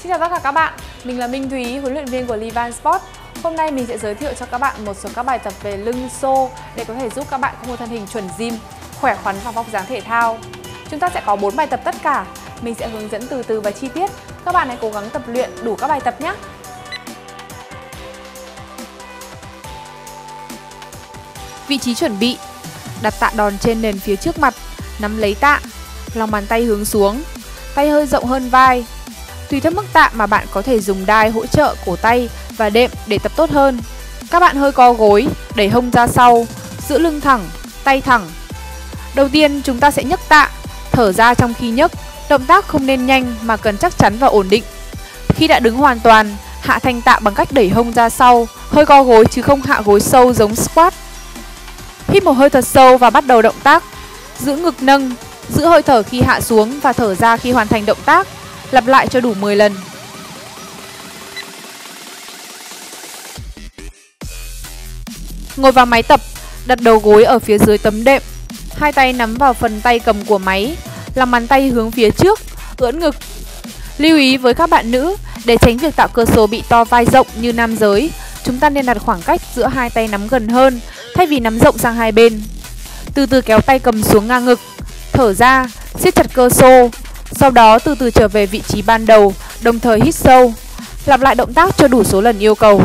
Xin chào tất cả các bạn, mình là Minh Thúy, huấn luyện viên của Livan Sport. Hôm nay mình sẽ giới thiệu cho các bạn một số các bài tập về lưng xô để có thể giúp các bạn có một thân hình chuẩn gym, khỏe khoắn và vóc dáng thể thao. Chúng ta sẽ có 4 bài tập tất cả, mình sẽ hướng dẫn từ từ và chi tiết. Các bạn hãy cố gắng tập luyện đủ các bài tập nhé. Vị trí chuẩn bị: đặt tạ đòn trên nền phía trước mặt, nắm lấy tạ, lòng bàn tay hướng xuống, tay hơi rộng hơn vai. Tùy theo mức tạ mà bạn có thể dùng đai hỗ trợ cổ tay và đệm để tập tốt hơn. Các bạn hơi co gối, đẩy hông ra sau, giữ lưng thẳng, tay thẳng. Đầu tiên chúng ta sẽ nhấc tạ, thở ra trong khi nhấc. Động tác không nên nhanh mà cần chắc chắn và ổn định. Khi đã đứng hoàn toàn, hạ thanh tạ bằng cách đẩy hông ra sau, hơi co gối chứ không hạ gối sâu giống squat. Hít một hơi thật sâu và bắt đầu động tác. Giữ ngực nâng, giữ hơi thở khi hạ xuống và thở ra khi hoàn thành động tác. Lặp lại cho đủ 10 lần. Ngồi vào máy tập, đặt đầu gối ở phía dưới tấm đệm. Hai tay nắm vào phần tay cầm của máy, lòng bàn tay hướng phía trước, ưỡn ngực. Lưu ý với các bạn nữ, để tránh việc tạo cơ số bị to vai rộng như nam giới, chúng ta nên đặt khoảng cách giữa hai tay nắm gần hơn, thay vì nắm rộng sang hai bên. Từ từ kéo tay cầm xuống ngang ngực, thở ra, siết chặt cơ xô. Sau đó từ từ trở về vị trí ban đầu, đồng thời hít sâu. Lặp lại động tác cho đủ số lần yêu cầu.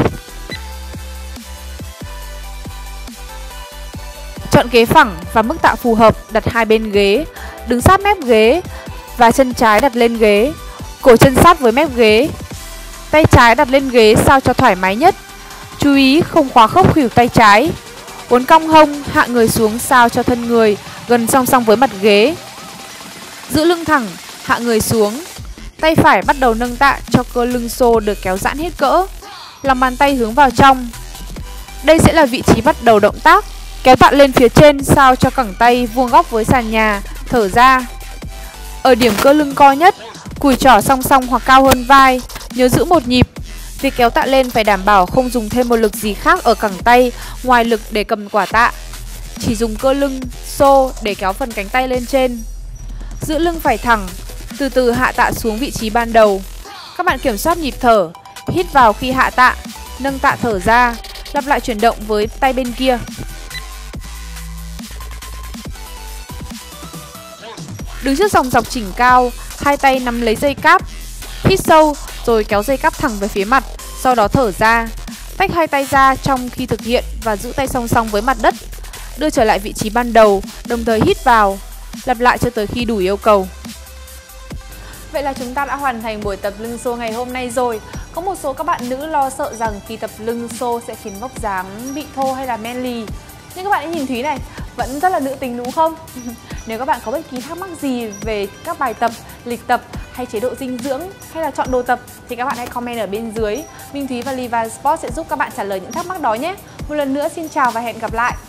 Chọn ghế phẳng và mức tạ phù hợp, đặt hai bên ghế, đứng sát mép ghế và chân trái đặt lên ghế, cổ chân sát với mép ghế. Tay trái đặt lên ghế sao cho thoải mái nhất. Chú ý không khóa khớp khuỷu tay trái. Uốn cong hông, hạ người xuống sao cho thân người gần song song với mặt ghế. Giữ lưng thẳng, hạ người xuống. Tay phải bắt đầu nâng tạ cho cơ lưng xô được kéo giãn hết cỡ. Lòng bàn tay hướng vào trong. Đây sẽ là vị trí bắt đầu động tác. Kéo tạ lên phía trên sao cho cẳng tay vuông góc với sàn nhà, thở ra. Ở điểm cơ lưng co nhất, cùi trỏ song song hoặc cao hơn vai, nhớ giữ một nhịp. Việc kéo tạ lên phải đảm bảo không dùng thêm một lực gì khác ở cẳng tay ngoài lực để cầm quả tạ. Chỉ dùng cơ lưng, xô để kéo phần cánh tay lên trên. Giữ lưng phải thẳng, từ từ hạ tạ xuống vị trí ban đầu. Các bạn kiểm soát nhịp thở, hít vào khi hạ tạ, nâng tạ thở ra, lặp lại chuyển động với tay bên kia. Đứng trước dòng dọc chỉnh cao, hai tay nắm lấy dây cáp, hít sâu rồi kéo dây cáp thẳng về phía mặt, sau đó thở ra. Tách hai tay ra trong khi thực hiện và giữ tay song song với mặt đất. Đưa trở lại vị trí ban đầu, đồng thời hít vào. Lặp lại cho tới khi đủ yêu cầu. Vậy là chúng ta đã hoàn thành buổi tập lưng xô ngày hôm nay rồi. Có một số các bạn nữ lo sợ rằng khi tập lưng xô sẽ khiến vóc dáng bị thô hay là men lì. Nhưng các bạn hãy nhìn Thúy này, vẫn rất là nữ tính đúng không? Nếu các bạn có bất kỳ thắc mắc gì về các bài tập, lịch tập hay chế độ dinh dưỡng hay là chọn đồ tập thì các bạn hãy comment ở bên dưới. Minh Thúy và Livan Sport sẽ giúp các bạn trả lời những thắc mắc đó nhé. Một lần nữa xin chào và hẹn gặp lại.